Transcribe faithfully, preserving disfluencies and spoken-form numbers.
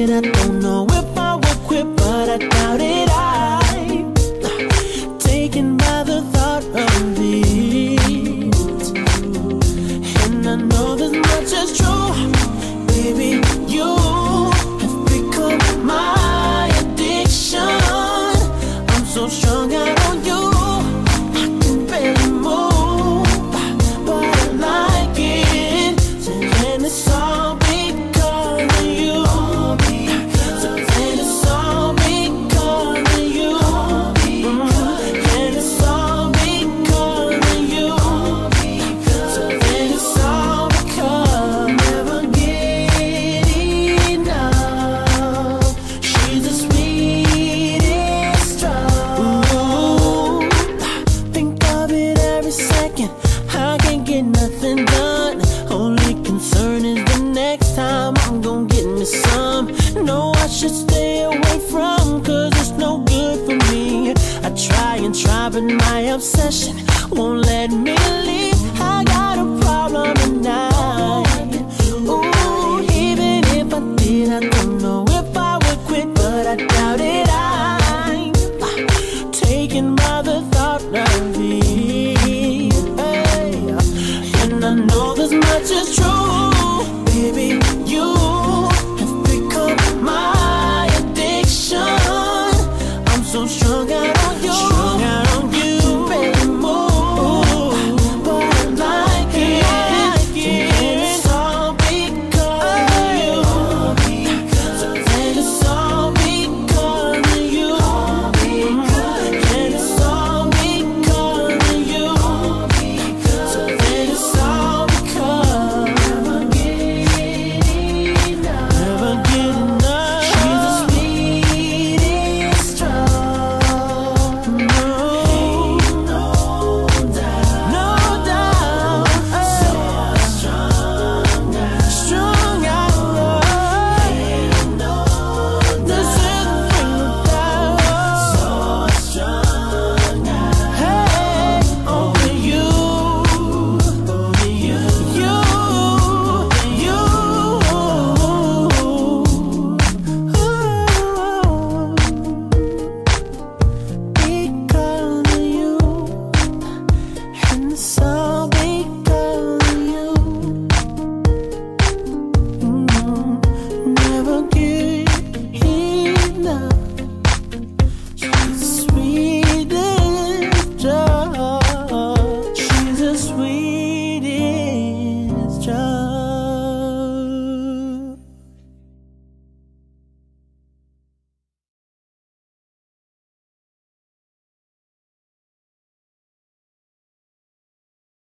it. I don't know if I would quit, but I doubt it. I'm taken by the thought of it, and I know this much is true, baby. You have become my addiction. I'm so strung out on you, I can barely move, but I like it. And it's all because of you. So then it's all because of you. And it's all because of you. So then it's all because never get enough. She's the sweetest drug. Ooh, think of it every second. I can't get nothing done. Only concern is the next time I'm gonna get me some. No, I should stay away from, cause it's no good for me. I try and try, but my obsession won't let me leave.